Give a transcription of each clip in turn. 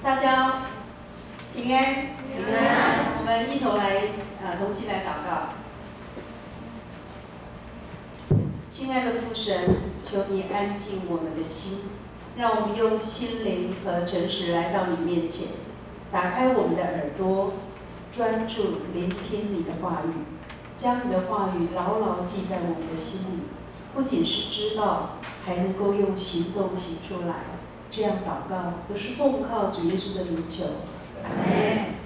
大家平安， 平安。 我们一同来同心来祷告。亲爱的父神，求你安静我们的心，让我们用心灵和诚实来到你面前，打开我们的耳朵，专注聆听你的话语，将你的话语牢牢记在我们的心里，不仅是知道，还能够用行动行出来。这样祷告都是奉靠主耶稣的名求，阿们。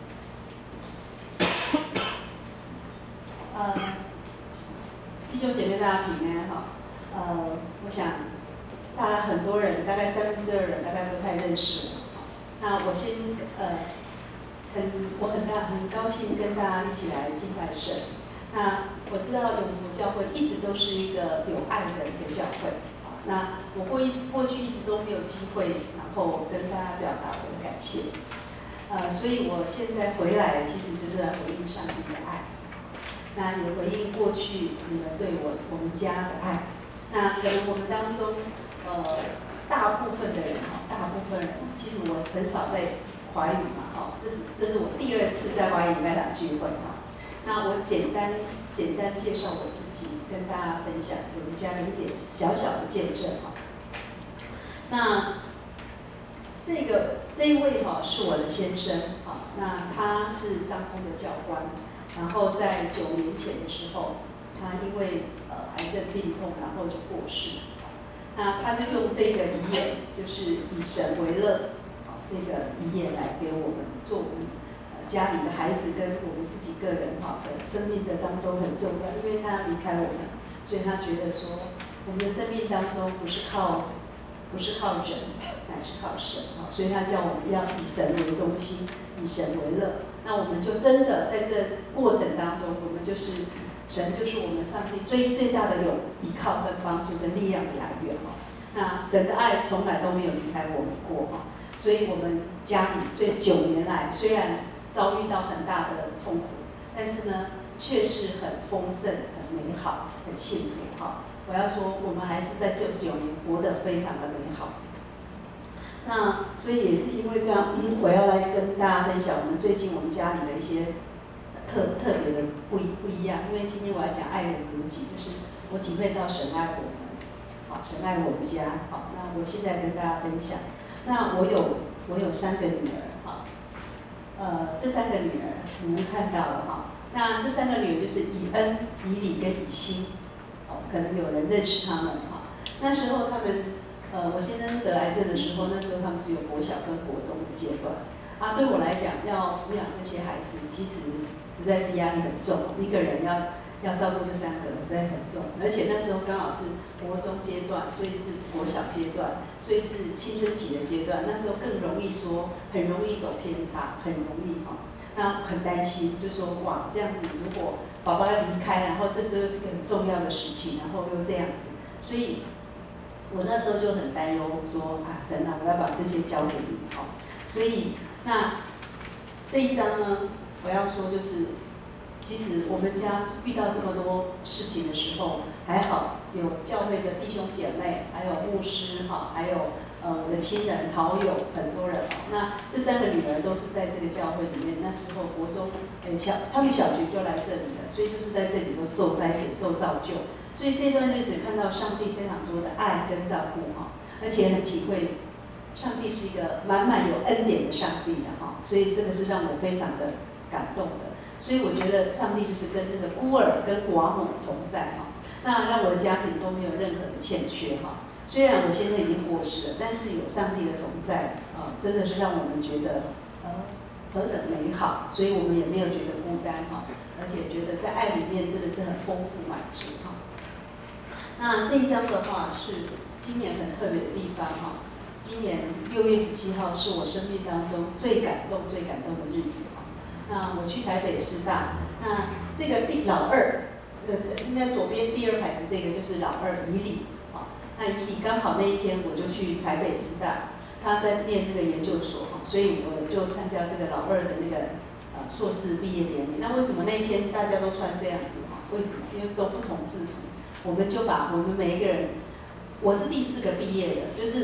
弟兄姐妹，大家平安哈。我想大家很多人，大概2/3人大概不太认识我。那我先我很高兴跟大家一起来敬拜神。那我知道永福教会一直都是一个有爱的一个教会。那我过去一直都没有机会，然后跟大家表达我的感谢。所以我现在回来，其实就是来回应上帝的爱。那也回应过去你们对我们家的爱。那可能我们当中，大部分人，其实我很少在华语嘛，这是我第2次在华语那场聚会哈。那我简单介绍我自己，跟大家分享我们家的一点小小的见证哈。那这一位是我的先生哈，那他是彰丰的教官。然后在9年前的时候，他因为癌症病痛，然后就过世。那他就用这个遗言，就是以神为乐，这个遗言来给我们做我们家里的孩子跟我们自己个人的生命的当中很重要，因为他离开我们，所以他觉得说我们的生命当中不是靠人，乃是靠神所以他叫我们要以神为中心，以神为乐。那我们就真的在这过程当中，我们就是神，就是我们上帝最大的依靠跟帮助跟力量的来源那神的爱从来都没有离开我们过所以我们家里这9年来，虽然遭遇到很大的痛苦，但是呢，却是很丰盛、很美好、很幸福我要说，我们还是在这9年活得非常的美好。那所以也是因为这样，我要来跟大家分享我们最近我们家里的一些特别的不一样。因为今天我要讲爱人如己，就是我体会到神爱我们，神爱我们家。那我现在跟大家分享。那我有3个女儿，这3个女儿你们看到了那这3个女儿就是以恩、以礼跟以心，可能有人认识她们那时候她们。我先生得癌症的时候，那时候他们只有国小跟国中的阶段对我来讲，要抚养这些孩子，其实实在是压力很重。一个人要照顾这3个，实在很重。而且那时候刚好是国中阶段，所以是国小阶段，所以是青春期的阶段。那时候更容易很容易走偏差，很容易那很担心，就说哇，这样子如果宝宝要离开，然后这时候是个很重要的事情，然后又这样子，所以。我那时候就很担忧，说神我要把这些交给你所以那这一章呢，我要说就是，其实我们家遇到这么多事情的时候，还好有教会的弟兄姐妹，还有牧师还有我的亲人好友很多人那这3个女儿都是在这个教会里面，那时候国中他们小学就来这里了，所以就是在这里都受栽培、受造就。所以这段日子看到上帝非常多的爱跟照顾而且很体会上帝是一个满满有恩典的上帝所以这个是让我非常的感动的。所以我觉得上帝就是跟那个孤儿跟寡母同在那让我的家庭都没有任何的欠缺虽然我现在已经过世了，但是有上帝的同在真的是让我们觉得何等美好，所以我们也没有觉得孤单而且觉得在爱里面真的是很丰富满足那这一章的话是今年很特别的地方今年6月17号是我生命当中最感动的日子那我去台北师大，那这个老二，现在左边第2排的这个就是老二以礼那以礼刚好那一天我就去台北师大，他在念那个研究所所以我就参加这个老二的那个硕士毕业典礼。那为什么那一天大家都穿这样子为什么？因为都不同制服。我们就把我们每一个人，我是第4个毕业的，就是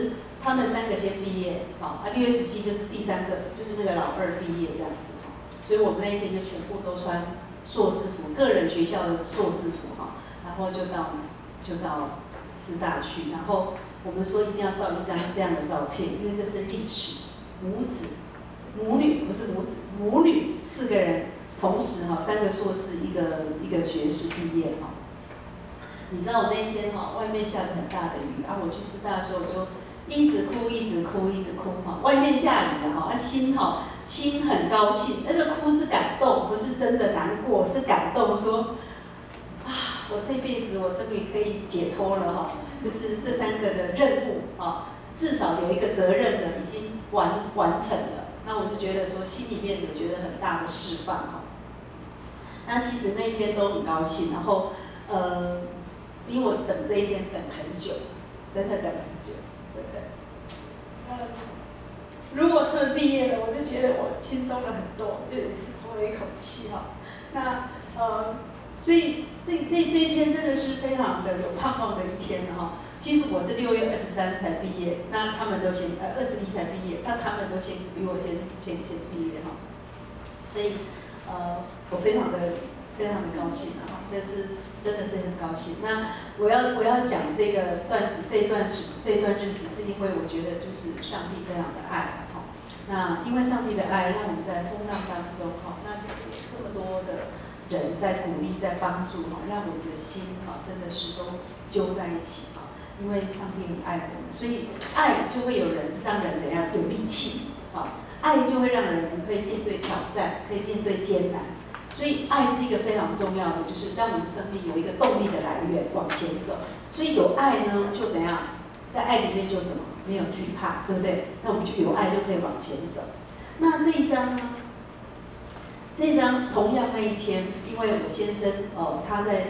他们3个先毕业，好，6月17就是第3个，就是那个老2毕业这样子，所以我们那一天就全部都穿硕士服，个人学校的硕士服哈，然后就到师大去，然后我们说一定要照一张这样的照片，因为这是历史，母女不是母子，母女4个人同时哈，3个硕士，一个学士毕业哈。你知道我那一天哈，外面下着很大的雨啊，我去师大的时候我就一直哭哈，外面下雨了哈，心很高兴，那个哭是感动，不是真的难过，是感动说啊，我这辈子我终于可以解脱了哈，就是这3个的任务啊，至少有一个责任的已经完成了，那我就觉得说心里面有觉得很大的释放哈。那其实那一天都很高兴，然后因为我等这一天等很久，真的等很久，真的。如果他们毕业了，我就觉得我轻松了很多，就也是松了一口气哈。那所以这一天真的是非常的有盼望的一天哈。其实我是6月23才毕业，那他们都先21才毕业，那他们都比我先毕业哈。所以我非常的高兴哈，这是真的是很高兴。那我要讲这一段日子，是因为我觉得就是上帝非常的爱哈。那因为上帝的爱，让我们在风浪当中哈，那就是有这么多的人在鼓励、在帮助哈，让我们的心哈真的是都揪在一起哈。因为上帝很爱我们，所以爱就会让人怎样有力气啊。爱就会让人可以面对挑战，可以面对艰难。所以爱是一个非常重要的，就是让我们生命有一个动力的来源往前走。所以有爱呢，就怎样，在爱里面就什么没有惧怕，对不对？那我们就有爱就可以往前走。那这一章呢？这一章同样那一天，因为我先生他在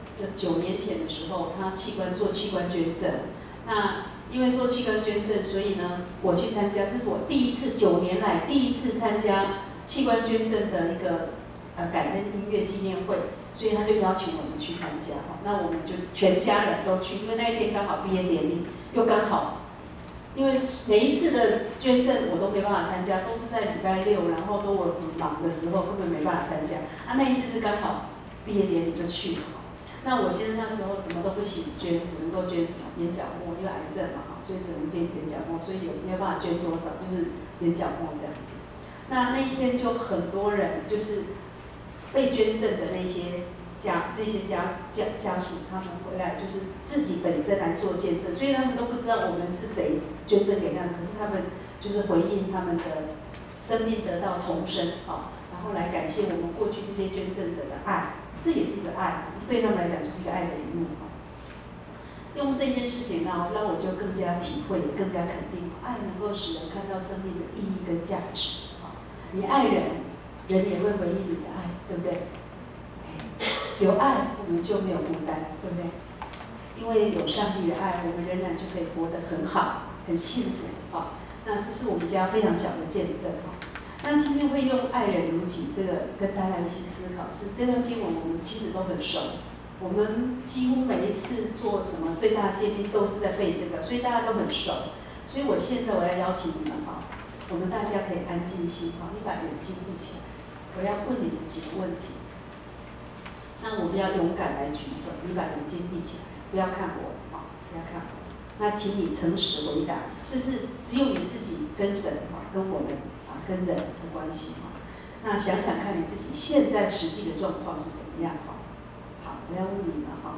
9年前的时候，他做器官捐赠。那因为做器官捐赠，所以呢，我去参加，这是我9年来第一次参加器官捐赠的一个感恩音乐纪念会，所以他就邀请我们去参加。那我们就全家人都去，因为那一天刚好毕业典礼，又刚好，因为每一次的捐赠我都没办法参加，都是在礼拜6，然后都我很忙的时候根本没办法参加。那一次是刚好毕业典礼就去了。那我先生那时候什么都不行捐，只能够捐什么眼角膜，因为癌症嘛，所以只能捐眼角膜，所以没有办法捐多少，就是眼角膜这样子。那一天就很多人就是被捐赠的那些家属，他们回来就是自己本身来做见证，所以他们都不知道我们是谁捐赠给他们，可是他们就是回应他们的生命得到重生啊，然后来感谢我们过去这些捐赠者的爱。这也是一个爱，对他们来讲就是一个爱的礼物。用这件事情让我就更加体会，也更加肯定，爱能够使人看到生命的意义跟价值。你爱人，人也会回应你的爱，对不对？有爱，我们就没有孤单，对不对？因为有上帝的爱，我们仍然就可以活得很好，很幸福啊。那这是我们家非常小的见证哈。那今天会用爱人如己这个跟大家一起思考，是这段经文我们其实都很熟，我们几乎每一次做什么最大诫命都是在背这个，所以大家都很熟。所以我现在要邀请你们哈，我们大家可以安静心哈，你把眼睛闭起来，我要问你们几个问题。那我们要勇敢来举手，你把眼睛闭起来，不要看我哈，不要看我。那请你诚实回答，这是只有你自己跟神哈，跟我们。跟人的关系哈，那想想看你自己现在实际的状况是怎么样哈？好，我要问你们哈，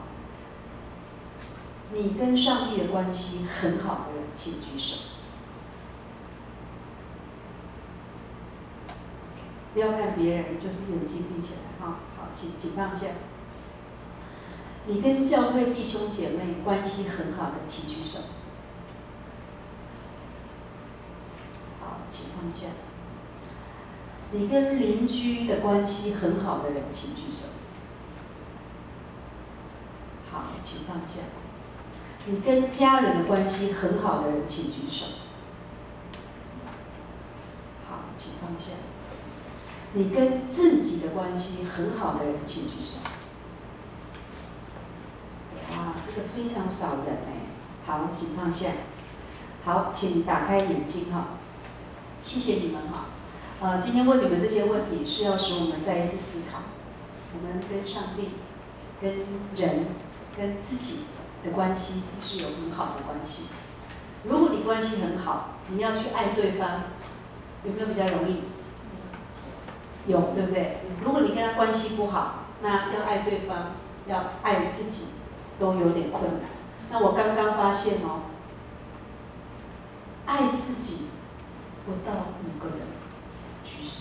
你跟上帝的关系很好的人，请举手。不要看别人，就是眼睛闭起来哈。好，请放下。你跟教会弟兄姐妹关系很好的，请举手。好，请放下。你跟邻居的关系很好的人，请举手。好，请放下。你跟家人的关系很好的人，请举手。好，请放下。你跟自己的关系很好的人，请举手。哇，这个非常少人哎。好，请放下。 好，请打开眼睛哈，谢谢你们哈。今天问你们这些问题，是要使我们再一次思考，我们跟上帝、跟人、跟自己的关系是不是有很好的关系？如果你关系很好，你要去爱对方，有没有比较容易？有，对不对？如果你跟他关系不好，那要爱对方，要爱自己，都有点困难。那我刚刚发现哦，爱自己不到5个人举手，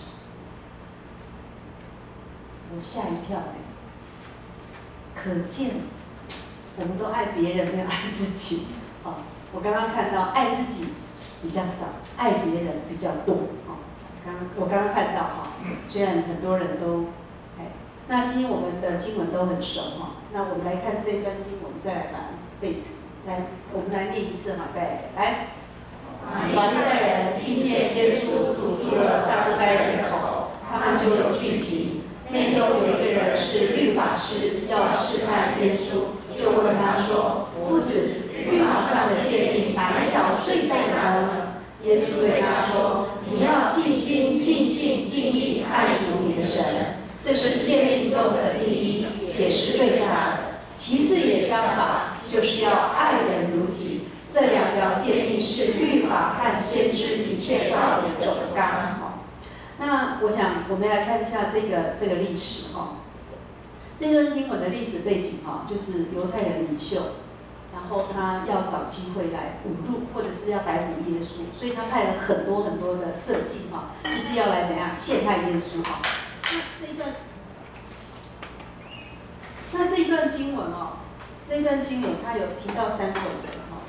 我吓一跳哎。可见我们都爱别人，没有爱自己。哦，我刚刚看到爱自己比较少，爱别人比较多。哦，我刚刚看到哈，虽然很多人都，那今天我们的经文都很熟哈。那我们来看这段经文，我们再来把背子来，我们来念一次哈，来。法利赛人听见耶稣堵住了撒都该人的口，他们就聚集。内中有一个人是律法师，要试探耶稣，就问他说：“夫子，律法上的诫命哪一条最大的呢？”耶稣对他说：“你要尽心、尽性、尽意爱主你的神，这是诫命中的第一，且是最大的。其次也相仿，就是要爱人如己。这2条诫命是律法和先知一切道理的总纲。”那我想我们来看一下这个历史哈。这段经文的历史背景哈，就是犹太人领袖，然后他要找机会来侮辱或者是要逮捕耶稣，所以他派了很多的设计哈，就是要来怎样陷害耶稣哈。那这一段经文哦，这段经文它有提到3种人哈。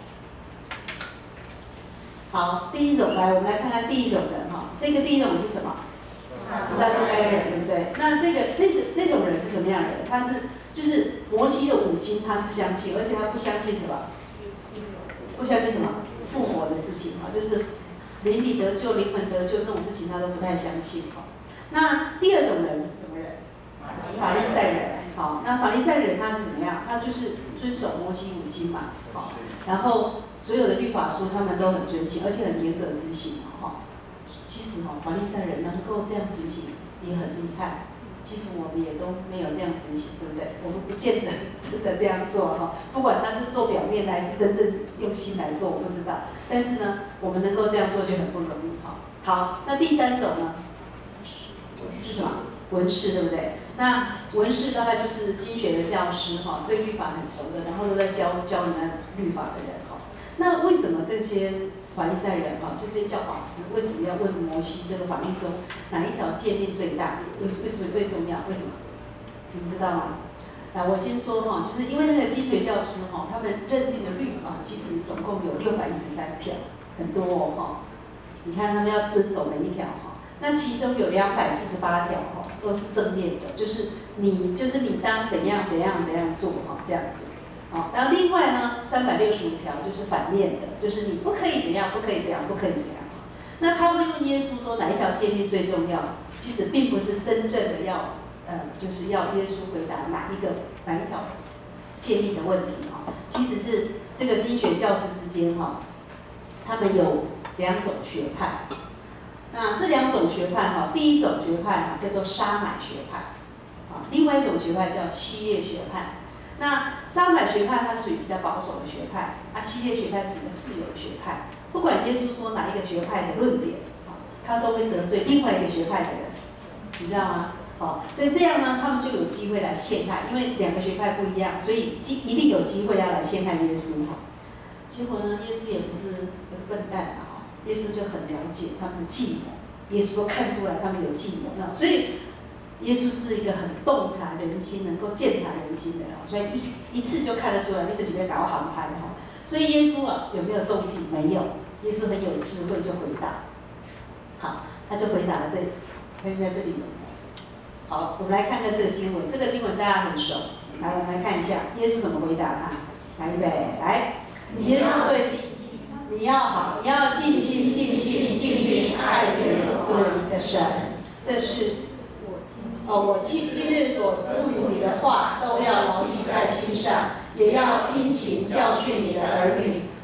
好，第一种来，我们来看看第一种人哈。这个第一种人是什么？撒都该人，对不对？那这种人是什么样的人？他就是摩西的5经，他是相信，而且他不相信什么？不相信什么复活的事情哈，就是灵里得救、灵魂得救这种事情，他都不太相信哈。那第二种人是什么人？法利赛人。好，那法利赛人他是怎么样？他就是遵守摩西5经嘛，好，然后所有的律法书他们都很遵循，而且很严格执行哈。其实哈，法利赛人能够这样执行也很厉害。其实我们也都没有这样执行，对不对？我们不见得真的这样做哈。不管他是做表面的还是真正用心来做，我不知道。但是呢，我们能够这样做就很不容易哈。好，那第3种呢？是什么？文士，对不对？那文士大概就是经学的教师哈，对律法很熟的，然后都在教你们律法的人哈。那为什么这些法利赛人哈，这些教法师为什么要问摩西这个法律中哪一条诫命最大？为什么最重要？为什么？你们知道吗？我先说哈，就是因为那个经学教师哈，他们认定的律法其实总共有613条，很多哦哈。你看他们要遵守每一条哈，那其中有248条哈都是正面的，就是你当怎样做哈这样子。好，然后另外呢，365条就是反面的，就是你不可以怎样，不可以怎样。那他会问耶稣说哪一条诫命最重要？其实并不是真正的就是要耶稣回答哪一条诫命的问题哈。其实是这个经学教师之间哈，他们有2种学派。那这2种学派哈，第一种学派哈叫做沙买学派，另外一种学派叫希列学派。那沙买学派它属于比较保守的学派，希列学派是比较自由的学派。不管耶稣说哪一个学派的论点，他都会得罪另外一个学派的人，你知道吗？所以这样呢，他们就有机会来陷害，因为2个学派不一样，所以一定有机会要来陷害耶稣哈。结果呢，耶稣也不是笨蛋哈，耶稣就很了解他们的计谋，耶稣都看出来他们有计谋，所以耶稣是一个很洞察人心、能够鉴察人心的人，所以一次就看得出来，你就是要搞航拍哈。所以耶稣有没有中计？没有，耶稣很有智慧就回答。好，他就回答了在这里。好，我们来看看这个经文，这个经文大家很熟。来，我们来看一下耶稣怎么回答他。来，预备，来，耶稣对你要尽心、尽性、尽力爱主你的神，这是。我今日所赋予你的话，都要牢记在心上，也要殷勤教训你的儿女。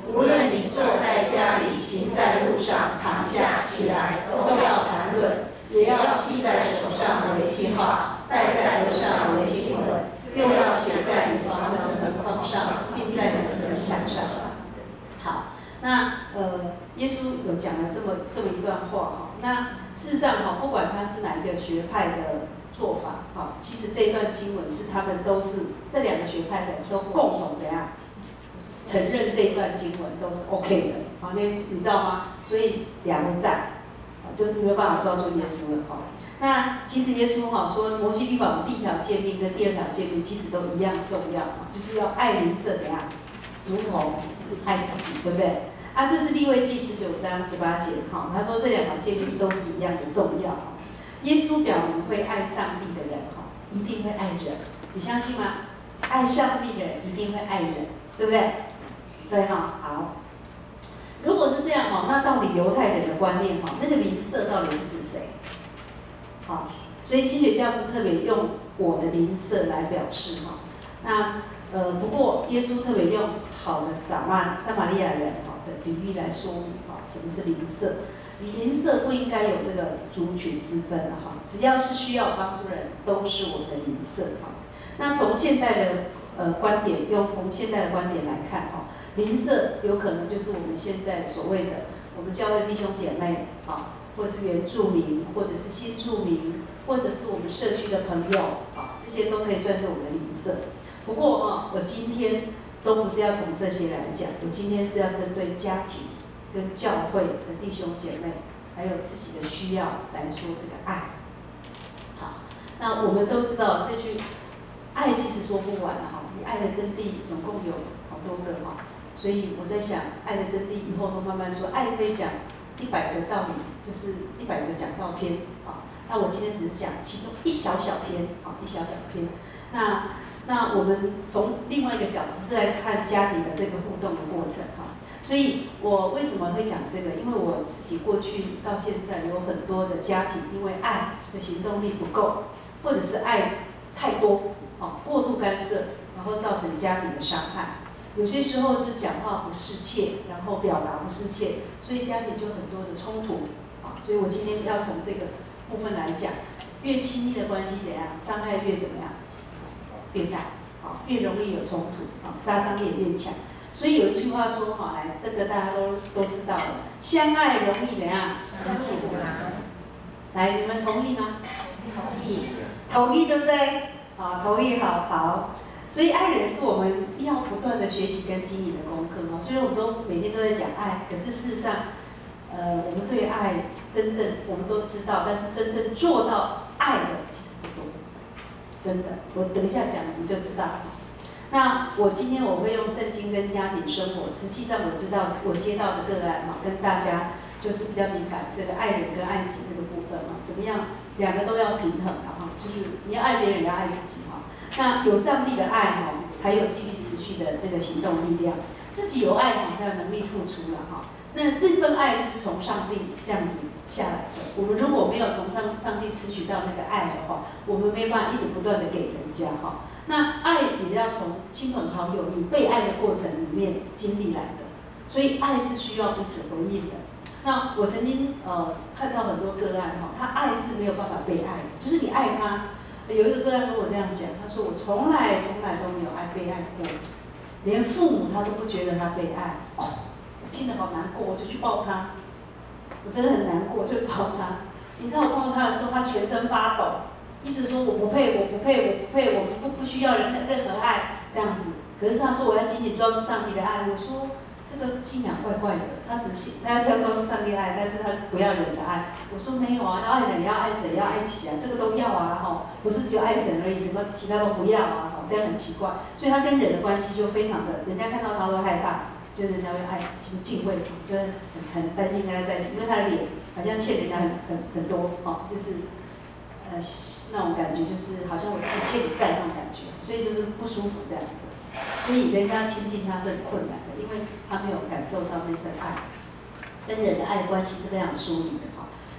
无论你坐在家里、行在路上、躺下、起来，都要谈论，也要系在手上为记号，戴在额上为经文，又要写在你房门的门框上，并在你的门墙上。 好，那耶稣有讲了这么一段话哈。那事实上哈，不管他是哪一个学派的做法哈，其实这一段经文是他们都是这两个学派的人都共同怎样承认这一段经文都是 OK 的。好，你知道吗？所以两个赞，就没有办法抓住耶稣了哈。那其实耶稣哈说，摩西律法第一条诫命跟第二条诫命其实都一样重要，就是要爱邻舍怎样，如同爱自己，对不对？啊，这是利未记19章18节哈，他说这两条诫命都是一样的重要。耶稣表明会爱上帝的人哈，一定会爱人，你相信吗？爱上帝的人一定会爱人，对不对？对哈，好。如果是这样哈，那到底犹太人的观念哈，那个邻舍到底是指谁？好，所以经学教师特别用我的邻舍来表示哈。那不过耶稣特别用好的撒玛利亚人哈的比喻来说明哈，什么是邻舍？邻舍不应该有这个族群之分的哈，只要是需要帮助人，都是我的邻舍哈。那从现代的观点，从现代的观点来看哈，邻舍有可能就是我们现在所谓的我们教会弟兄姐妹啊，或是原住民，或者是新住民，或者是我们社区的朋友啊，这些都可以算是我们的邻舍。不过啊，我今天都不是要从这些来讲，我今天是要针对家庭跟教会的弟兄姐妹，还有自己的需要来说这个爱。好，那我们都知道这句爱其实说不完了哈，你爱的真谛总共有好多个哈，所以我在想，爱的真谛以后都慢慢说，爱可以讲100个道理，就是100个讲道篇啊。那我今天只是讲其中一小小篇啊，一小小篇。那我们从另外一个角度是来看家庭的这个互动的过程哈。所以我为什么会讲这个？因为我自己过去到现在有很多的家庭，因为爱的行动力不够，或者是爱太多，过度干涉，然后造成家庭的伤害。有些时候是讲话不适切，然后表达不适切，所以家庭就很多的冲突。所以我今天要从这个部分来讲，越亲密的关系怎样，伤害越怎么样，越大，越容易有冲突，杀伤力也越强。所以有一句话说，来，这个大家都知道了，相爱容易怎样？ 相处难。 来，你们同意吗？ 同意。 同意，对不对？同意，好。所以爱人是我们要不断的学习跟经营的功课哈。虽然我们都每天都在讲爱，可是事实上，我们对爱真正我们都知道，但是真正做到爱的其实不多，真的。我等一下讲你就知道。那我今天我会用圣经跟家庭生活，实际上我知道我接到的个案跟大家就是比较明白这个爱人跟爱己这个部分怎么样两个都要平衡就是你要爱别人也要爱自己那有上帝的爱才有继续持续的那个行动力量，自己有爱才有能力付出了那这份爱就是从上帝这样子下来的。我们如果没有从上帝汲取到那个爱的话，我们没办法一直不断的给人家那爱也要从亲朋好友你被爱的过程里面经历来的，所以爱是需要彼此回应的。那我曾经看到很多个案他爱是没有办法被爱的，就是你爱他。有一个个案跟我这样讲，他说我从来都没有被爱过，连父母他都不觉得他被爱。我听得好难过，我就去抱他，我真的很难过，就抱他。你知道我抱他的时候，他全身发抖，一直说我不配，我不需要任何爱这样子。可是他说我要紧紧抓住上帝的爱，我说这个信仰怪怪的，他要抓住上帝的爱，但是他不要人的爱。我说没有啊，要爱人也要爱神，也要爱己啊，这个都要啊不是只有爱神而已，什么其他都不要啊这样很奇怪。所以他跟人的关系就非常的，人家看到他都害怕，就人家会敬畏，就很担心跟他在一起，因为他的脸好像欠人家很多就是那种感觉，就是好像我欠你债那种感觉，所以就是不舒服这样子。所以人家亲近他是很困难的，因为他没有感受到那份爱，跟人的爱关系是非常疏离的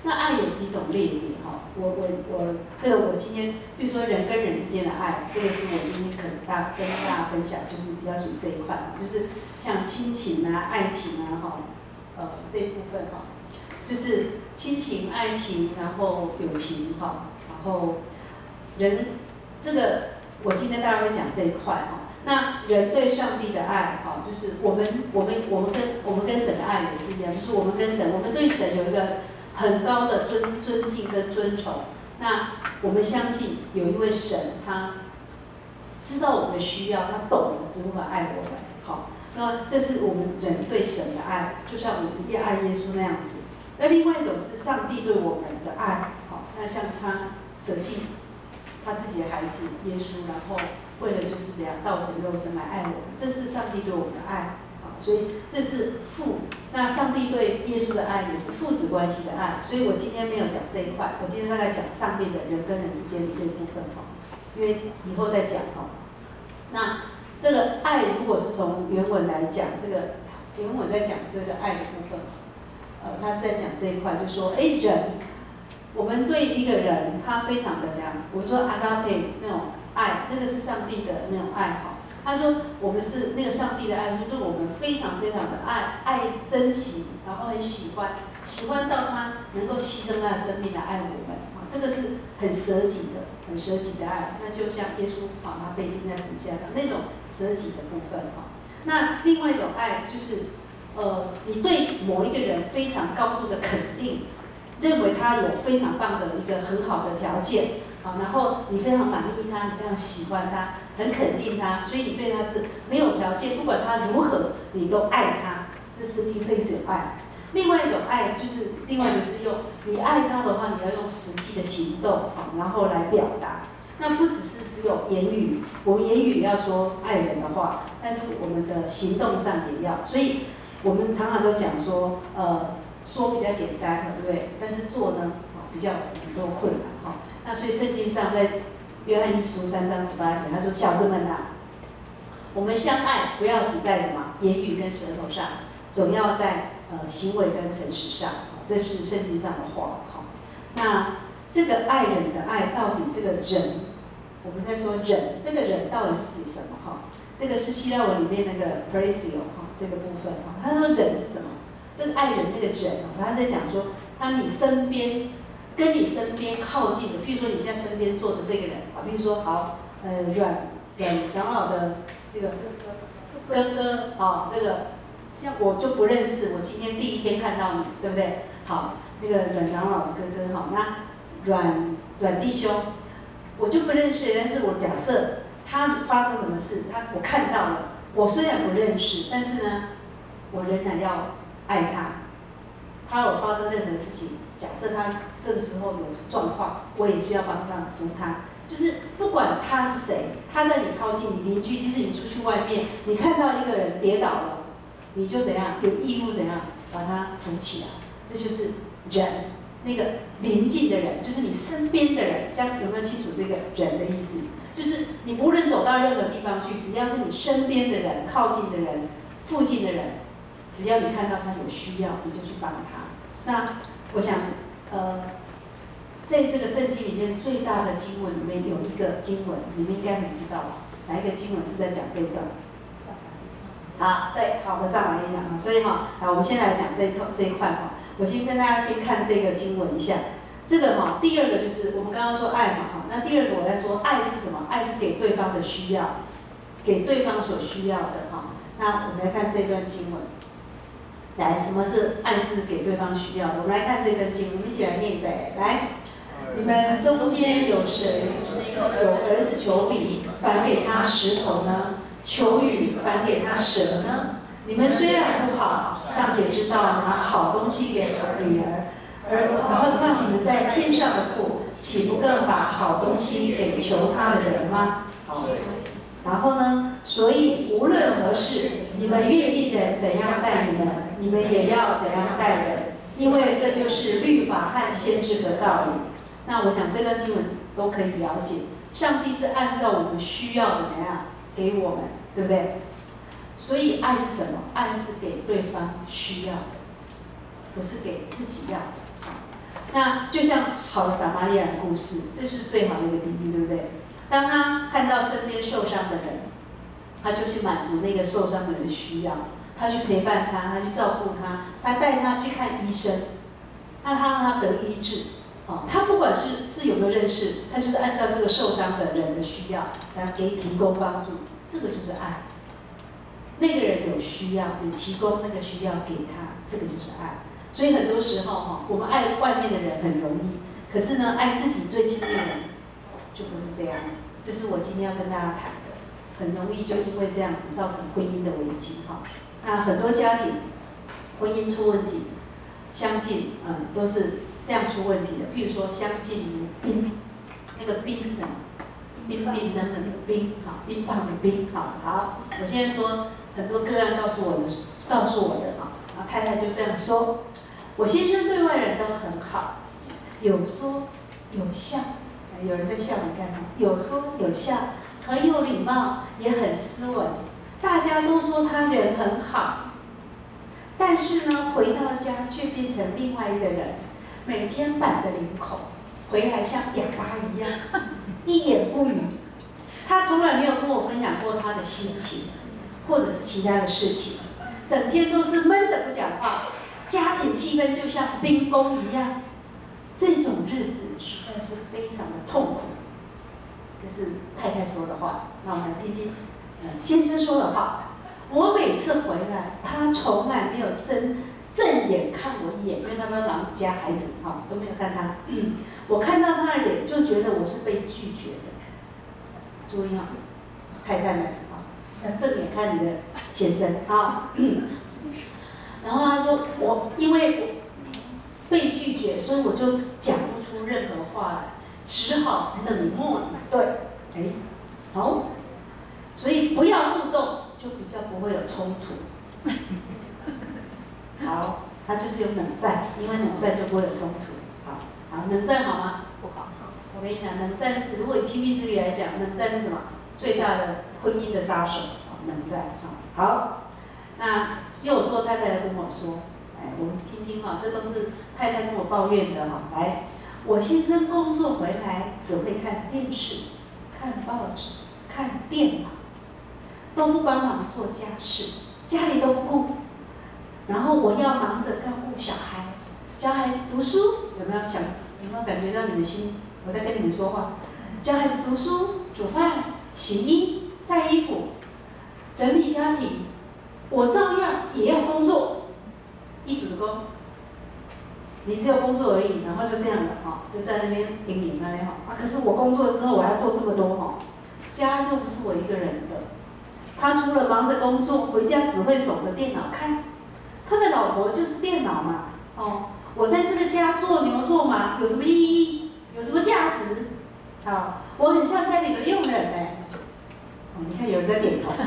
那爱有几种类别哈？这个我今天，比如说人跟人之间的爱，这个是我今天可能跟大家分享，就是比较属于这一块，就是像亲情啊、爱情啊哈，这一部分哈，就是亲情、爱情，然后友情哈，然后人这个我今天大概会讲这一块哈。那人对上帝的爱哈，就是我们跟神的爱也是一样，就是我们跟神，我们对神有一个很高的尊敬跟尊崇。那我们相信有一位神，他知道我们的需要，他懂得如何爱我们。好，那这是我们人对神的爱，就像我们也爱耶稣那样子。那另外一种是上帝对我们的爱，好，那像他舍弃他自己的孩子耶稣，然后为了就是这样道成肉身来爱我们，这是上帝对我们的爱。所以这是父，那上帝对耶稣的爱也是父子关系的爱。所以我今天没有讲这一块，我今天大概讲上面的人跟人之间的这一部分哈，因为以后再讲哈。那这个爱如果是从原文来讲，这个原文在讲这个爱的部分，他是在讲这一块，就说人，我们对一个人他非常的这样，我们说阿嘎佩那种爱，那个是上帝的那种爱哈。他说我们是那个上帝的爱，就对我们非常非常的爱珍惜，然后很喜欢到他能够牺牲他的生命来爱我们啊，这个是很舍己的爱。那就像耶稣他被钉在十字架上那种舍己的部分哈。那另外一种爱就是你对某一个人非常高度的肯定，认为他有非常棒的一个很好的条件。然后你非常满意他，你非常喜欢他，很肯定他，所以你对他是没有条件，不管他如何，你都爱他，这是一种爱。另外一种爱就是用你爱他的话，你要用实际的行动然后来表达。那不只是有言语，我们言语要说爱人的话，但是我们的行动上也要。所以我们常常都讲说，说比较简单，对不对？但是做呢，比较很多困难哈。那所以圣经上在约翰一书3章18节，他说：“小子们啊，我们相爱，不要只在什么言语跟舌头上，总要在行为跟诚实上。”这是圣经上的话哈。那这个爱人的爱，到底这个人，我们在说忍，这个忍到底是指什么哈？这个是希腊文里面那个 parasio 哈这个部分哈。他说忍是什么？这个爱人那个忍他在讲说，跟你身边靠近的，譬如说你现在身边坐的这个人啊，譬如说好，阮长老的这个哥哥啊，这个像我就不认识，我今天第一天看到你，对不对？好，那个阮长老的哥哥好，那阮弟兄，我就不认识，但是我假设他发生什么事，我看到了，我虽然不认识，但是呢，我仍然要爱他。他有发生任何事情，假设他这个时候有状况，我也是要帮他扶他。就是不管他是谁，他在你靠近你邻居，即使你出去外面，你看到一个人跌倒了，你就怎样有义务怎样把他扶起来。这就是人，那个邻近的人，就是你身边的人。这样有没有清楚这个人的意思？就是你无论走到任何地方去，只要是你身边的人、靠近的人、附近的人。只要你看到他有需要，你就去帮他。那我想，在这个圣经里面最大的经文里面有一个经文，你们应该很知道哪一个经文是在讲这个？好，对，好，我上来一讲所以我们先来讲这一块哈。我先跟大家先看这个经文一下。这个第二个就是我们刚刚说爱嘛那第二个我在说爱是什么？爱是给对方的需要，给对方所需要的那我们来看这段经文。来，什么是爱是给对方需要的？我们来看这段经文，我们一起来念呗。来，你们中间有谁有儿子求饼，反给他石头呢？求雨，反给他蛇呢？你们虽然不好，尚且知道拿好东西给女儿，何况你们在天上的父，岂不更把好东西给求他的人吗？好。然后呢？所以无论何事，你们愿意人怎样待你们，你们也要怎样待人，因为这就是律法和先知的道理。那我想这段经文都可以了解，上帝是按照我们需要的怎样给我们，对不对？所以爱是什么？爱是给对方需要的，不是给自己要的。 那就像好的撒玛利亚人故事，这是最好的一个比喻，对不对？当他看到身边受伤的人，他就去满足那个受伤的人的需要，他去陪伴他，他去照顾他，他带他去看医生，那他让他得医治。他不管是有没有认识，他就是按照这个受伤的人的需要，来提供帮助，这个就是爱。那个人有需要，你提供那个需要给他，这个就是爱。所以很多时候我们爱外面的人很容易，可是呢，爱自己最亲近的人就不是这样。这是我今天要跟大家谈的，很容易就因为这样子造成婚姻的危机那很多家庭婚姻出问题，相近都是这样出问题的。譬如说相敬如宾，那个宾是什么？冰冰冷冷的冰，冰棒的冰，好。我现在说很多个案告诉我的太太就这样说：我先生对外人都很好，有说有笑，有人在笑，你看有说有笑，很有礼貌，也很斯文，大家都说他人很好。但是呢，回到家却变成另外一个人，每天板着领口，回来像哑巴一样，一言不语。他从来没有跟我分享过他的心情，或者是其他的事情，整天都是闷着不讲话，家庭气氛就像冰宫一样。这种日子实在是非常的痛苦。这是太太说的话，那我们来听听先生说的话。我每次回来，他从来没有正眼看我一眼，因为他在忙家孩子都没有看他。我看到他的脸就觉得我是被拒绝的。注意太太们要正眼看你的先生然后他说我因为被拒绝，所以我就讲不出任何话来，只好冷漠以对。好，所以不要互动，就比较不会有冲突。好，他就是有冷战，因为冷战就不会有冲突。好，冷战好吗？不好。我跟你讲，冷战是如果以亲密之旅来讲，冷战是什么？最大的婚姻的杀手。冷战。好，那又有做太太跟我说，我们听听这都是太太跟我抱怨的来，我先生工作回来只会看电视、看报纸、看电脑，都不帮忙做家事，家里都不顾。然后我要忙着照顾小孩，教孩子读书，有没有感觉到你们心？我在跟你们说话，教孩子读书、煮饭、洗衣、晒衣服、整理家庭，我照样也要工作，艺术的工。你只有工作而已，然后就这样的就在那边顶顶那边可是我工作之后我要做这么多家又不是我一个人的，他除了忙着工作，回家只会守着电脑看，他的老婆就是电脑嘛我在这个家做牛做马有什么意义？有什么价值？我很像家里的佣人你看有人在点头。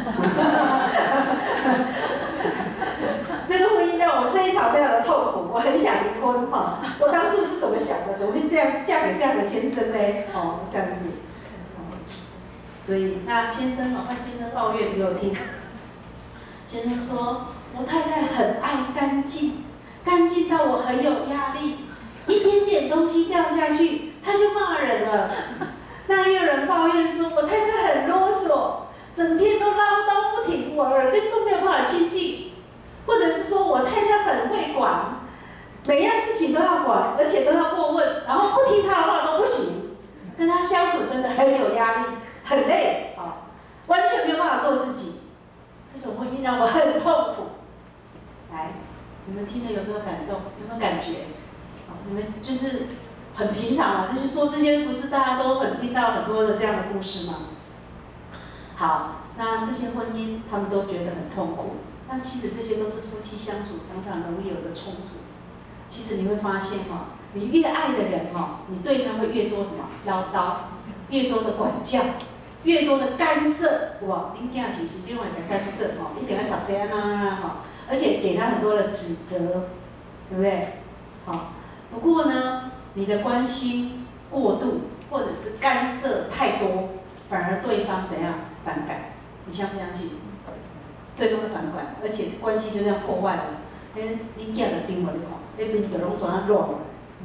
这个婚姻让我非常非常的痛苦，我很想离婚我当初是怎么想的？怎么会这样嫁给这样的先生呢？这样子。所以那先生换先生抱怨给我听。先生说，我太太很爱干净，干净到我很有压力，一点点东西掉下去，他就骂人了。那也有人抱怨说，我太太很啰嗦，整天都唠叨不停，我耳根都没有办法亲近。或者是说我太太很会管，每样事情都要管，而且都要过问，然后不听她的话都不行。跟她相处真的很有压力，很累完全没有办法做自己。这种婚姻让我很痛苦。来，你们听了有没有感动？有没有感觉？你们就是很平常就是说这些不是大家都听到很多的这样的故事吗？好，那这些婚姻他们都觉得很痛苦。那其实这些都是夫妻相处常常容易有的冲突。其实你会发现你越爱的人你对他会越多什么唠叨，越多的管教，越多的干涉。哇，你囝是不是另外的干涉一定要读册而且给他很多的指责，对不对？不过呢，你的关心过度或者是干涉太多，反而对方怎样反感？你相不相信？对方会反感，而且关系就这样破坏了。恁囝就盯我你看，那边就拢怎样乱了，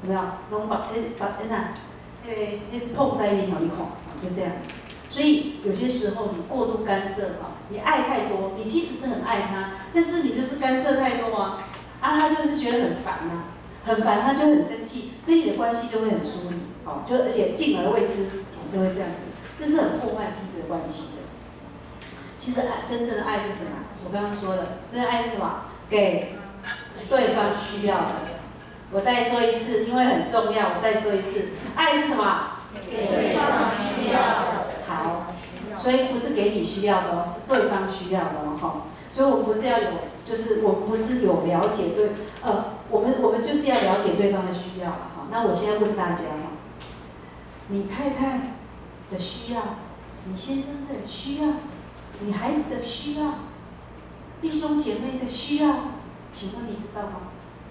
有没有？拢把啥，碰在面你看，就这样子。所以有些时候你过度干涉你爱太多，你其实是很爱他，但是你就是干涉太多他就是觉得很烦很烦，他就很生气，跟你的关系就会很疏离就而且敬而为之就会这样子，这是很破坏彼此的关系的。其实真正的爱就是什么？我刚刚说的，真正的爱是什么？给对方需要的。我再说一次，因为很重要，我再说一次，爱是什么？ 给对方需要的。 好，所以不是给你需要的是对方需要的所以我们不是要有，就是我们不是有了解我们就是要了解对方的需要那我现在问大家你太太的需要，你先生的需要，你孩子的需要，弟兄姐妹的需要，请问你知道吗？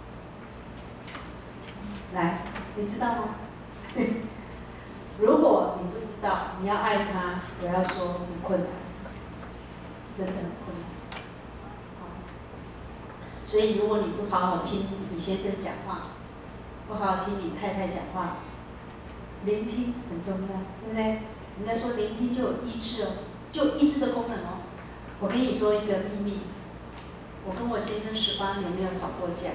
来，你知道吗？如果你不知道，你要爱他，我要说很困难，真的很困难。所以如果你不好好听你先生讲话，不好好听你太太讲话，聆听很重要，对不对？人家说聆听就有医治就有医治的功能我跟你说一个秘密，我跟我先生18年没有吵过架。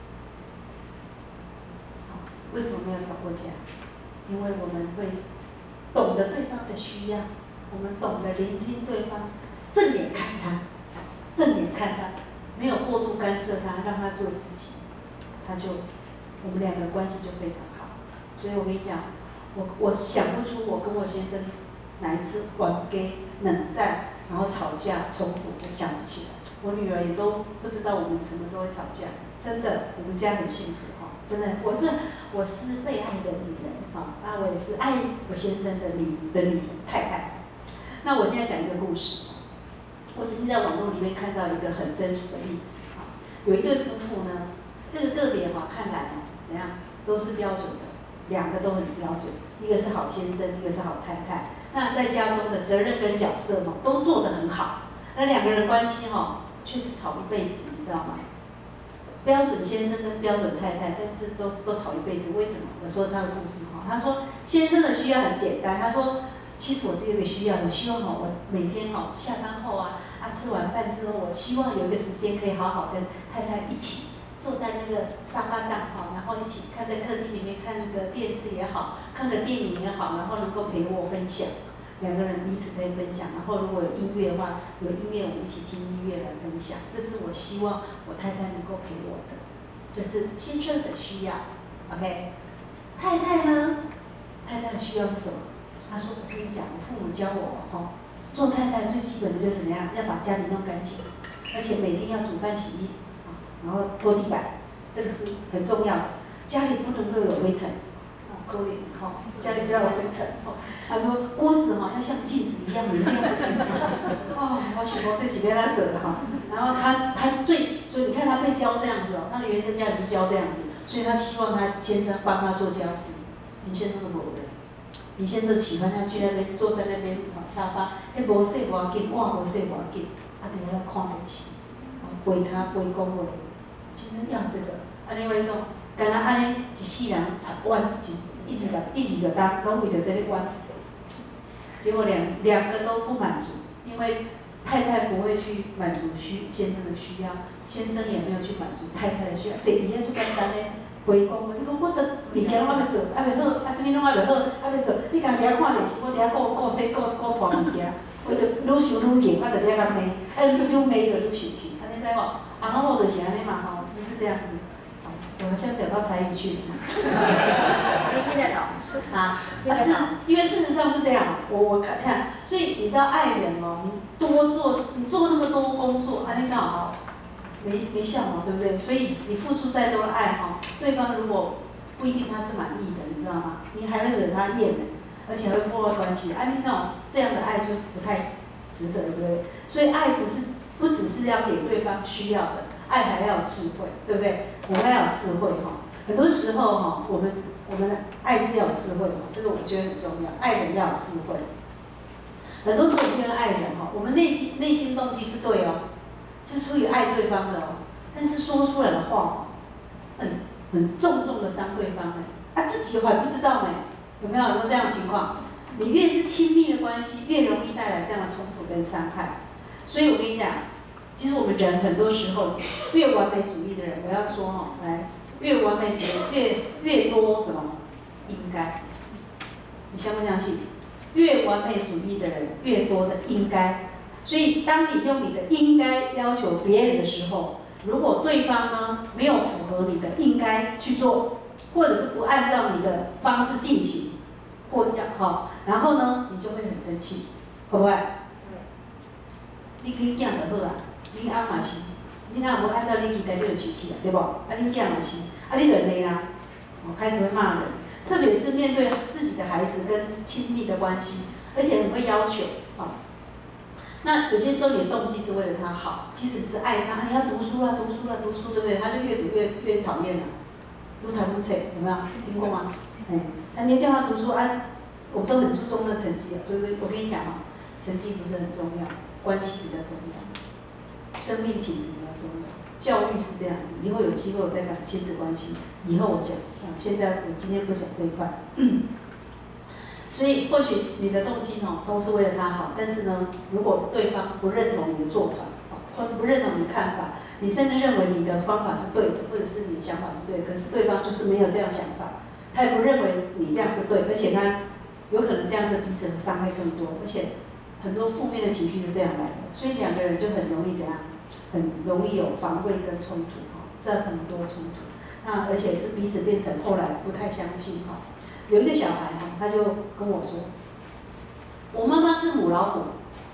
为什么没有吵过架？因为我们会懂得对方的需要，我们懂得聆听对方，正眼看他，正眼看他，没有过度干涉他，让他做自己，我们两个关系就非常好。所以我跟你讲，我想不出我跟我先生哪一次玩 gay 冷战，然后吵架冲突，我想不起来。我女儿也都不知道我们什么时候会吵架，真的，我们家很幸福真的，我是被爱的女人我也是爱我先生的女人太太。那我现在讲一个故事，我曾经在网络里面看到一个很真实的例子有一对夫妇呢，这个个别看来怎样都是标准的，两个都很标准，一个是好先生，一个是好太太。那在家中的责任跟角色都做得很好，那两个人关系却是吵一辈子，你知道吗？标准先生跟标准太太，但是都吵一辈子，为什么？我说他的故事他说先生的需要很简单，他说其实我这个需要，我希望我每天下班后吃完饭之后，我希望有一个时间可以好好跟太太一起坐在那个沙发上然后一起看在客厅里面看个电视也好，看个电影也好，然后能够陪我分享。两个人彼此可以分享，然后如果有音乐的话，有音乐我们一起听音乐来分享，这是我希望我太太能够陪我的，这是先生的需要 ，OK？ 太太呢？太太的需要是什么？她说：“我跟你讲，我父母教我做太太最基本的就是怎么样，要把家里弄干净，而且每天要煮饭洗衣然后拖地板，这个是很重要的，家里不能够有灰尘。”可怜家里不要有灰尘他说锅子要像镜子一样明亮我想说这几天他整的然后所以你看他被教这样子他的原生家庭就教这样子，所以他希望他先生帮他做家事。你先生都没人，你先生都喜欢他去那边坐在那边沙发，无洗无要紧，碗无洗无要紧，你还要看电视，陪他陪讲话，先生要这个，你话讲。敢若安尼一世人插碗，一直就当拢为着这个碗，结果两个都不满足，因为太太不会去满足先生的需要，先生也没有去满足太太的需要，坐伫遐就简单嘞，陪讲话，伊讲我得物件我要做，还袂好，啥物拢还袂好，还袂做，你家己遐看电视，我伫遐顾洗顾拖物件，我就愈想愈硬，我就伫遐甲骂，愈骂就愈生气，安尼知无？翁某就是安尼嘛是不是这样子？我好像讲到台语去了。 听得懂是因为事实上是这样，我看，所以你知道爱人你做那么多工作，你刚好没效对不对？所以你付出再多的爱对方如果不一定他是满意的，你知道吗？你还会惹他厌的，而且还会破坏关系。你看这样的爱就不太值得，对不对？所以爱不只是要给对方需要的。爱还要有智慧，对不对？我们要有智慧很多时候我们的爱是要有智慧这个我觉得很重要。爱人要有智慧。很多时候我们跟爱人我们内心动机是对是出于爱对方的但是说出来的话很很重的伤对方自己还不知道有没有这样的情况？你越是亲密的关系，越容易带来这样的冲突跟伤害。所以我跟你讲，其实我们人很多时候越完美主义的人，我要说来，越完美主义越多什么应该，你相不相信？越完美主义的人越多的应该。所以当你用你的应该要求别人的时候，如果对方呢没有符合你的应该去做，或者是不按照你的方式进行，然后呢你就会很生气，会不会？你囝就好你翁嘛是，你若无按照你期待，就会生气对不？你囝嘛是，你就骂啦，开始会骂人，特别是面对自己的孩子跟亲密的关系，而且很会要求那有些时候你的动机是为了他好，其实你是爱他，你要读书啦，读书啦，读书，对不对？他就越读越讨厌了，越谈越切，有没有听过吗？你叫他读书我们都很注重那成绩对不对？我跟你讲成绩不是很重要，关系比较重要，生命品质比较重要，教育是这样子。以后有机会我再讲亲子关系，以后我讲现在我今天不讲这一块。所以或许你的动机都是为了他好，但是呢，如果对方不认同你的做法，或不认同你的看法，你甚至认为你的方法是对的，或者是你的想法是对的，可是对方就是没有这样想法，他也不认为你这样是对，而且他有可能这样子彼此的伤害更多，而且很多负面的情绪就这样来的，所以两个人就很容易怎样，很容易有防卫跟冲突造成很多冲突。那而且是彼此变成后来不太相信有一个小孩他就跟我说，我妈妈是母老虎，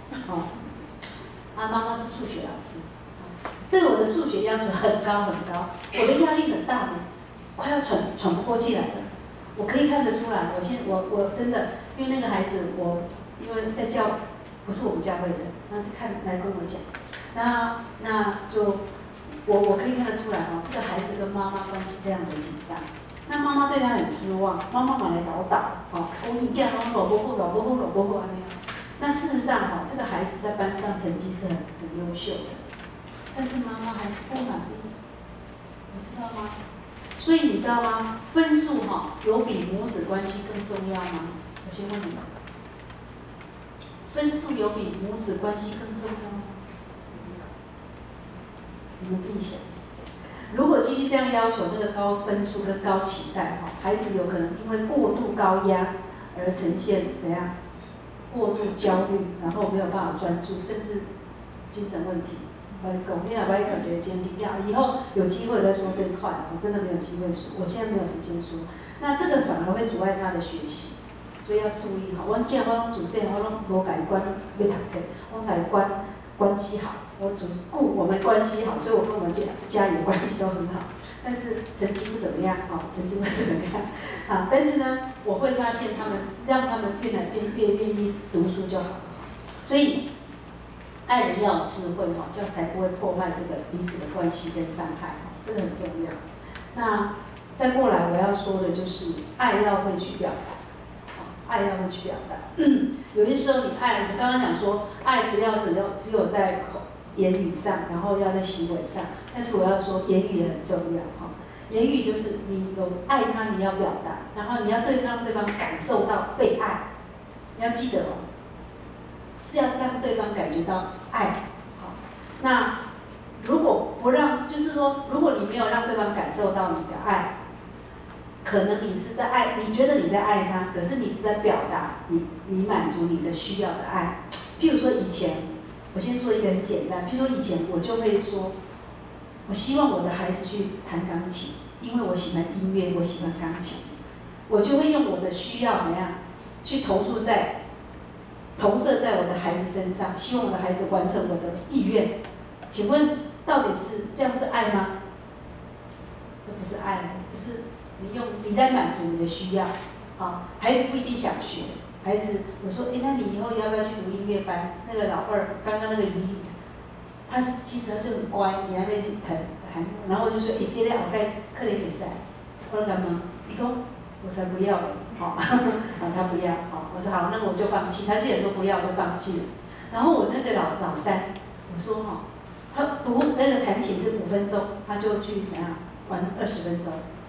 妈妈是数学老师，对我的数学要求很高很高，我的压力很大快要喘不过气来了。我可以看得出来，我真的，因为那个孩子因为在教，不是我们教会的，那就来跟我讲，那就我可以看得出来这个孩子跟妈妈关系非常的紧张。那妈妈对他很失望，妈妈来搞倒，我一样老不好那样。那事实上这个孩子在班上成绩是很优秀的，但是妈妈还是不满意，你知道吗？所以你知道吗？分数有比母子关系更重要吗？我先问你们，分数有比母子关系更重要吗？你们自己想。如果继续这样要求那个高分数跟高期待孩子有可能因为过度高压而呈现怎样过度焦虑，然后没有办法专注，甚至精神问题。我讲你若要讲一个前提以后有机会再说这一块，我真的没有机会说，我现在没有时间说。那这个反而会阻碍他的学习，所以要注意阮囝我拢自细我拢无甲伊管要读册，我甲伊管关系好，我们关系好，所以我跟我们家里的关系都很好，但是成绩不怎么样成绩不怎么样但是呢，我会发现让他们越愿意读书就好了。所以爱人要有智慧这样才不会破坏这个彼此的关系跟伤害这个很重要。那再过来我要说的就是爱要会去表达，爱要会去表达。有些时候你爱，我刚刚讲说爱不要只有在言语上，然后要在行为上，但是我要说言语也很重要言语就是你有爱他，你要表达，然后你要让对方感受到被爱，你要记得是要让对方感觉到爱。那如果不让，就是说，如果你没有让对方感受到你的爱，可能你是在爱，你觉得你在爱他，可是你是在表达你满足你的需要的爱。譬如说以前，我先说一个很简单，譬如说以前我就会说，我希望我的孩子去弹钢琴，因为我喜欢音乐，我喜欢钢琴，我就会用我的需要怎样去投射在我的孩子身上，希望我的孩子完成我的意愿。请问到底是这样是爱吗？这不是爱，这是你在满足你的需要。孩子不一定想学，孩子我说，那你以后要不要去读音乐班？那个老二刚刚那个姨姨，其实他就很乖，你还没弹，然后我就说，这个后盖可能可以使，我说干嘛？伊讲我才不要了，他不要，我说好，那我就放弃。他既然都不要，就放弃了。然后我那个老三，我说他读那个弹琴是5分钟，他就去怎样玩20分钟，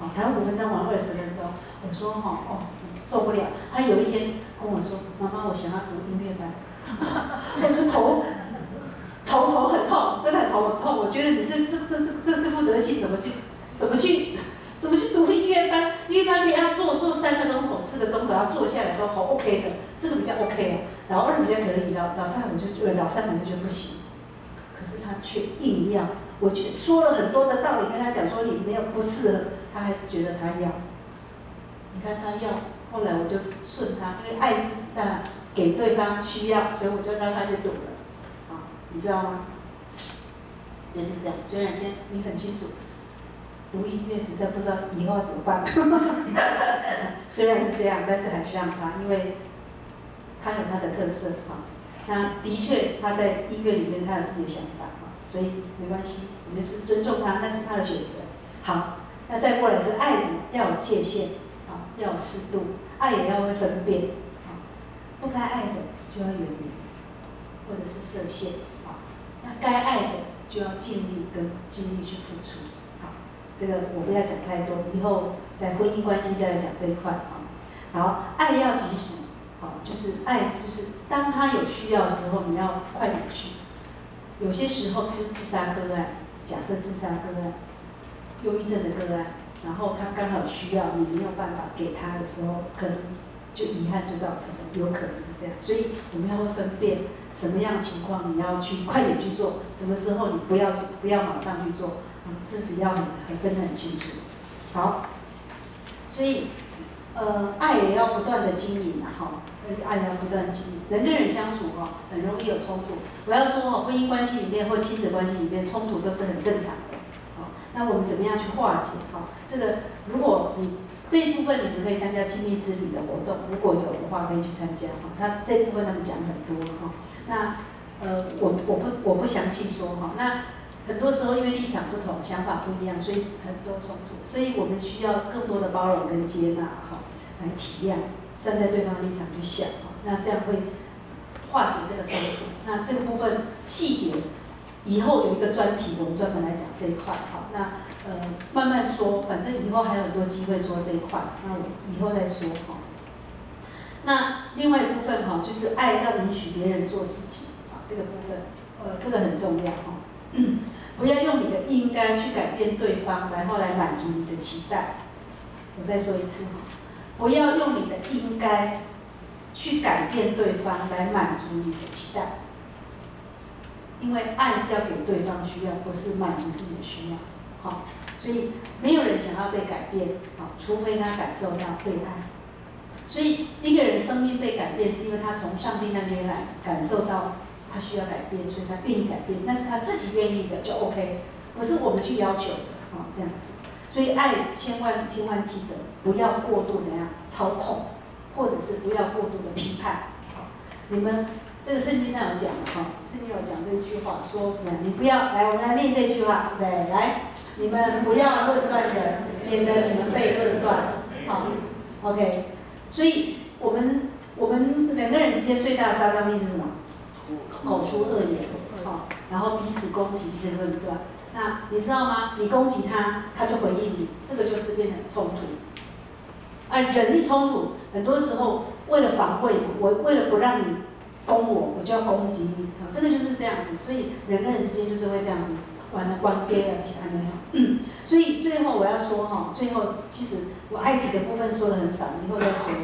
谈5分钟玩20分钟。我说受不了。他有一天跟我说，妈妈，我想要读音乐班。我就头很痛，真的很头很痛。我觉得你这副德性怎么去读音乐班？音乐班可以要做3个钟头、4个钟头，要坐下来都好 OK 的，这个比较 OK 哦。老二比较可以，老大我就觉得老三我就觉得不行。可是他却硬要，我觉得说了很多的道理跟他讲说你没有不适合，他还是觉得他要。你看他要，后来我就顺他，因为爱是给对方需要，所以我就让他去读了，你知道吗？就是这样。虽然现在你很清楚，读音乐实在不知道以后要怎么办。虽然是这样，但是还是让他，因为他有他的特色那的确他在音乐里面他有自己的想法所以没关系，我们就是尊重他，那是他的选择。好，那再过来是爱怎么要有界限要有适度，爱也要会分辨不该爱的就要远离，或者是设限那该爱的就要尽力跟尽力去付出这个我不要讲太多，以后在婚姻关系再来讲这一块好，爱要及时就是爱就是当他有需要的时候，你要快点去。有些时候，比如自杀个案，假设自杀个案、忧郁症的个案，然后他刚好需要，你没有办法给他的时候，可能就遗憾就造成了，有可能是这样。所以我们要会分辨什么样的情况你要去快点去做，什么时候你不要马上去做，自己要很分得很清楚。好，所以爱也要不断的经营爱要不断经营。人跟人相处很容易有冲突。我要说婚姻关系里面或亲子关系里面冲突都是很正常的那我们怎么样去化解这个如果你这一部分你们可以参加亲密之旅的活动，如果有的话可以去参加他这一部分他们讲很多那我不详细说那很多时候因为立场不同，想法不一样，所以很多冲突，所以我们需要更多的包容跟接纳来体谅，站在对方的立场去想那这样会化解这个冲突。那这个部分细节以后有一个专题，我们专门来讲这一块那慢慢说，反正以后还有很多机会说这一块，那我以后再说那另外一部分就是爱要允许别人做自己这个部分这个很重要不要用你的应该去改变对方，然后来满足你的期待。我再说一次不要用你的应该去改变对方来满足你的期待，因为爱是要给对方需要，不是满足自己的需要所以没有人想要被改变除非他感受到被爱。所以一个人生命被改变，是因为他从上帝那边来感受到他需要改变，所以他愿意改变，那是他自己愿意的就 OK， 不是我们去要求的这样子。所以爱千万记得不要过度怎样操控，或者是不要过度的批判你们这个圣经上有讲圣经有讲这句话，说什么？你不要来，我们来念这句话，对，来，你们不要论断人，免得你们被论断。OK， 所以我们两个人之间最大的杀伤力是什么？口出恶言然后彼此攻击，彼此论断。那你知道吗？你攻击他，他就回应你，这个就是变成冲突。人一冲突，很多时候为了防卫我为了不让你攻我，我就要攻击你这个就是这样子。所以人跟人之间就是会这样子玩 gay 其他所以最后我要说最后其实我爱己的部分说的很少，以后再说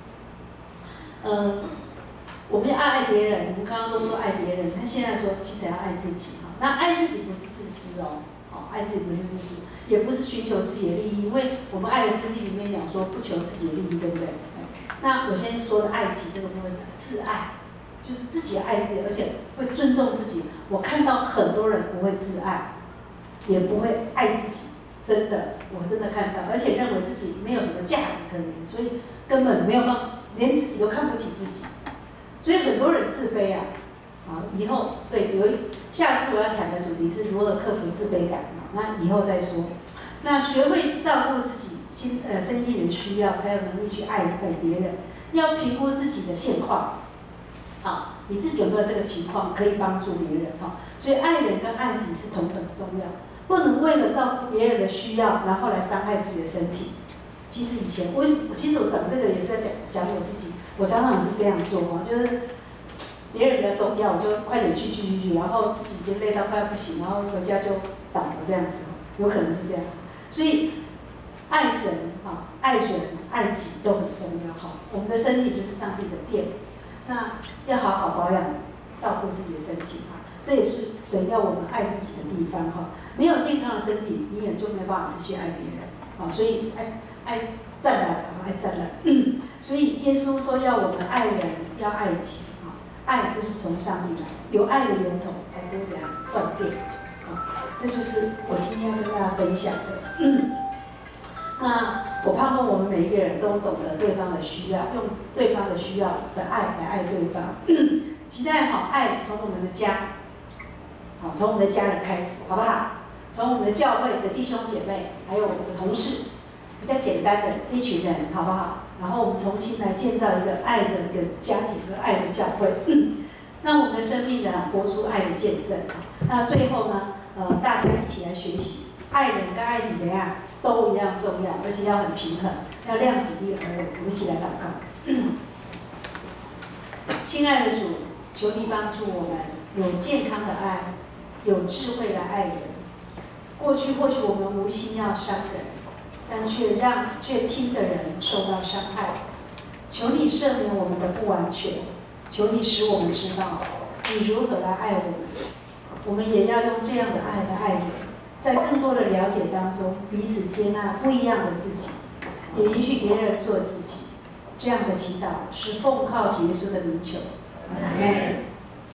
我们要爱别人，我们刚刚都说爱别人，他现在说其实要爱自己那爱自己不是自私爱自己不是自私，也不是寻求自己的利益，因为我们爱的真谛里面讲说不求自己的利益，对不对？那我先说的爱己这个部分是自爱，就是自己爱自己，而且会尊重自己。我看到很多人不会自爱，也不会爱自己，真的，我真的看到，而且认为自己没有什么价值可言，所以根本没有办法，连自己都看不起自己。所以很多人自卑以后下次我要谈的主题是如何克服自卑感那以后再说。那学会照顾自己身心灵需要，才有能力去爱别人。要评估自己的现况你自己有没有这个情况可以帮助别人所以爱人跟爱己是同等重要。 不能为了照顾别人的需要，然后来伤害自己的身体。其实以前其实我讲这个也是在讲我自己，我常常也是这样做哦，就是别人比较重要，我就快点去，然后自己已经累到快要不行，然后回家就倒了这样子，有可能是这样。所以爱神哈、爱人、爱己都很重要哈。我们的身体就是上帝的殿，那要好好保养、照顾自己的身体哈。这也是神要我们爱自己的地方哈。没有健康的身体，你也就没有办法持续爱别人啊。所以爱再来，爱再来。所以耶稣说要我们爱人，要爱己啊。爱就是从上帝来，有爱的源头才不会怎样断电啊。这就是我今天要跟大家分享的。那我盼望我们每一个人都懂得对方的需要，用对方的需要的爱来爱对方。期待好爱从我们的家，好从我们的家人开始，好不好？从我们的教会的弟兄姐妹，还有我们的同事，比较简单的这群人，好不好？然后我们重新来建造一个爱的一个家庭和爱的教会。那我们的生命呢，活出爱的见证。那最后呢，大家一起来学习，爱人跟爱己怎样都一样重要，而且要很平衡，要量己力而为。我们一起来祷告。亲爱的主，求你帮助我们有健康的爱，有智慧的爱人。过去或许我们无心要伤人，但却听的人受到伤害。求你赦免我们的不完全，求你使我们知道你如何来爱我们。我们也要用这样的爱来爱人，在更多的了解当中，彼此接纳不一样的自己，也允许别人做自己。这样的祈祷是奉靠主耶稣的名求。阿门。